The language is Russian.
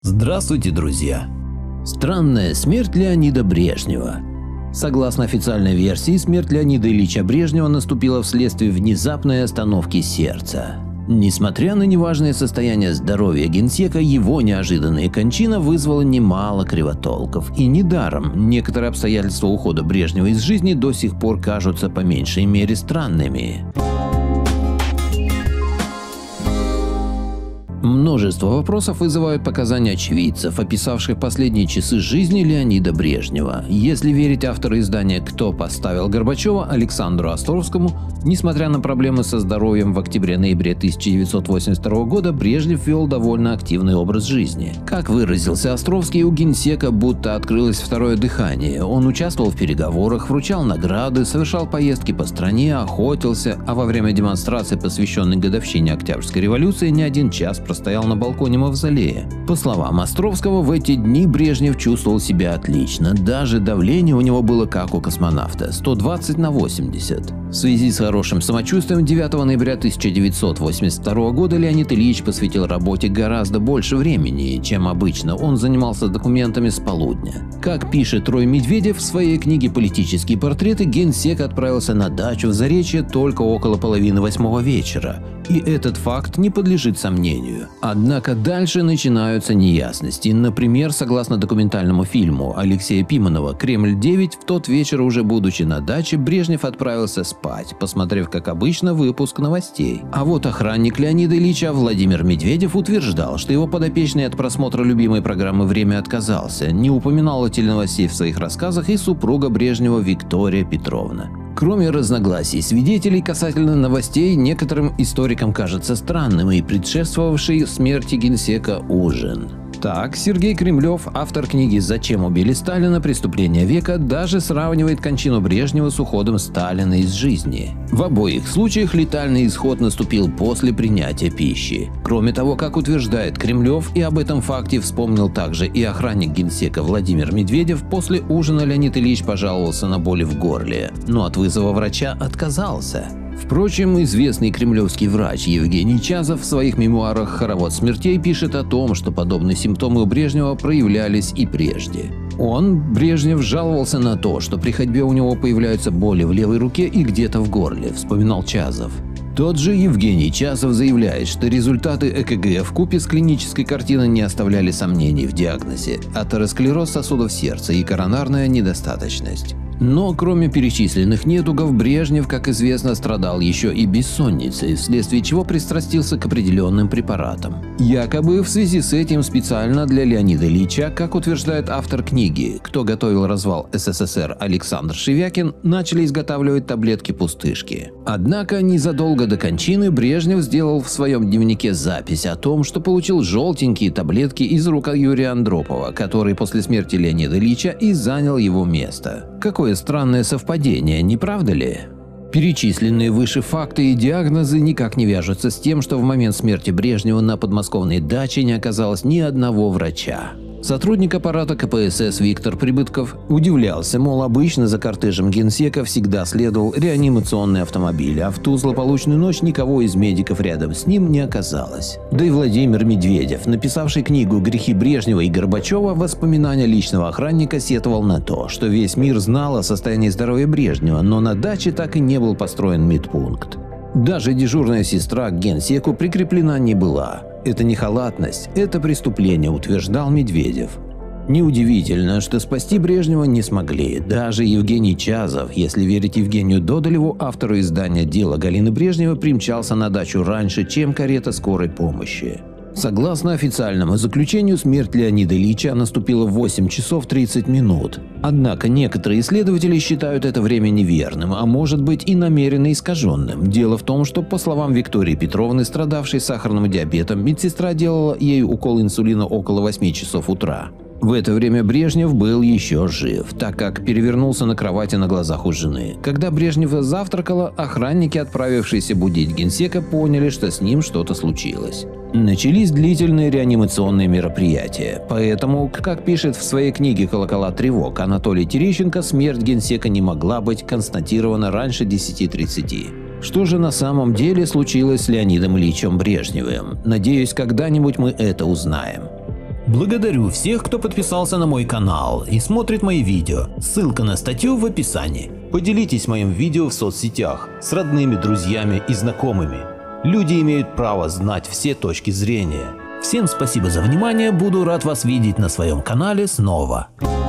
Здравствуйте, друзья! Странная смерть Леонида Брежнева. Согласно официальной версии, смерть Леонида Ильича Брежнева наступила вследствие внезапной остановки сердца. Несмотря на неважное состояние здоровья генсека, его неожиданная кончина вызвала немало кривотолков. И недаром некоторые обстоятельства ухода Брежнева из жизни до сих пор кажутся по меньшей мере странными. Множество вопросов вызывают показания очевидцев, описавших последние часы жизни Леонида Брежнева. Если верить автору издания «Кто поставил Горбачева» Александру Островскому, несмотря на проблемы со здоровьем в октябре-ноябре 1982 года, Брежнев вел довольно активный образ жизни. Как выразился Островский, у генсека будто открылось второе дыхание. Он участвовал в переговорах, вручал награды, совершал поездки по стране, охотился, а во время демонстрации, посвященной годовщине Октябрьской революции, не один час стоял на балконе мавзолея. По словам Островского, в эти дни Брежнев чувствовал себя отлично. Даже давление у него было как у космонавта – 120/80. В связи с хорошим самочувствием 9 ноября 1982 года Леонид Ильич посвятил работе гораздо больше времени, чем обычно. Он занимался документами с полудня. Как пишет Рой Медведев в своей книге «Политические портреты», генсек отправился на дачу в Заречье только около половины 8 вечера. И этот факт не подлежит сомнению. Однако дальше начинаются неясности. Например, согласно документальному фильму Алексея Пиманова «Кремль-9», в тот вечер, уже будучи на даче, Брежнев отправился спать, посмотрев, как обычно, выпуск новостей. А вот охранник Леонида Ильича Владимир Медведев утверждал, что его подопечный от просмотра любимой программы «Время» отказался, не упоминал о теленовостей в своих рассказах и супруга Брежнева Виктория Петровна. Кроме разногласий свидетелей касательно новостей, некоторым историкам кажется странным и предшествовавший смерти генсека ужин. Так, Сергей Кремлев, автор книги «Зачем убили Сталина. Преступление века», даже сравнивает кончину Брежнева с уходом Сталина из жизни. В обоих случаях летальный исход наступил после принятия пищи. Кроме того, как утверждает Кремлев, и об этом факте вспомнил также и охранник генсека Владимир Медведев, после ужина Леонид Ильич пожаловался на боли в горле, но от вызова врача отказался. Впрочем, известный кремлевский врач Евгений Чазов в своих мемуарах «Хоровод смертей» пишет о том, что подобные симптомы у Брежнева проявлялись и прежде. Он, Брежнев, жаловался на то, что при ходьбе у него появляются боли в левой руке и где-то в горле, вспоминал Чазов. Тот же Евгений Чазов заявляет, что результаты ЭКГ вкупе с клинической картиной не оставляли сомнений в диагнозе – атеросклероз сосудов сердца и коронарная недостаточность. Но кроме перечисленных недугов, Брежнев, как известно, страдал еще и бессонницей, вследствие чего пристрастился к определенным препаратам. Якобы в связи с этим специально для Леонида Ильича, как утверждает автор книги «Кто готовил развал СССР» Александр Шевякин, начали изготавливать таблетки-пустышки. Однако незадолго до кончины Брежнев сделал в своем дневнике запись о том, что получил желтенькие таблетки из рук Юрия Андропова, который после смерти Леонида Ильича и занял его место. Какое странное совпадение, не правда ли? Перечисленные выше факты и диагнозы никак не вяжутся с тем, что в момент смерти Брежнева на подмосковной даче не оказалось ни одного врача. Сотрудник аппарата КПСС Виктор Прибытков удивлялся, мол, обычно за кортежем генсека всегда следовал реанимационный автомобиль, а в ту злополучную ночь никого из медиков рядом с ним не оказалось. Да и Владимир Медведев, написавший книгу «Грехи Брежнева и Горбачева. Воспоминания личного охранника», сетовал на то, что весь мир знал о состоянии здоровья Брежнева, но на даче так и не был построен медпункт. Даже дежурная сестра к генсеку прикреплена не была. Это не халатность, это преступление, утверждал Медведев. Неудивительно, что спасти Брежнева не смогли. Даже Евгений Чазов, если верить Евгению Додолеву, автору издания «Дело Галины Брежневой», примчался на дачу раньше, чем карета скорой помощи. Согласно официальному заключению, смерть Леонида Ильича наступила в 8 часов 30 минут. Однако некоторые исследователи считают это время неверным, а может быть и намеренно искаженным. Дело в том, что, по словам Виктории Петровны, страдавшей сахарным диабетом, медсестра делала ей укол инсулина около 8 часов утра. В это время Брежнев был еще жив, так как перевернулся на кровати на глазах у жены. Когда Брежнев завтракала, охранники, отправившиеся будить генсека, поняли, что с ним что-то случилось. Начались длительные реанимационные мероприятия. Поэтому, как пишет в своей книге «Колокола тревог» Анатолий Терещенко, смерть генсека не могла быть констатирована раньше 10:30. Что же на самом деле случилось с Леонидом Ильичем Брежневым? Надеюсь, когда-нибудь мы это узнаем. Благодарю всех, кто подписался на мой канал и смотрит мои видео. Ссылка на статью в описании. Поделитесь моим видео в соцсетях с родными, друзьями и знакомыми. Люди имеют право знать все точки зрения. Всем спасибо за внимание, буду рад вас видеть на своем канале снова.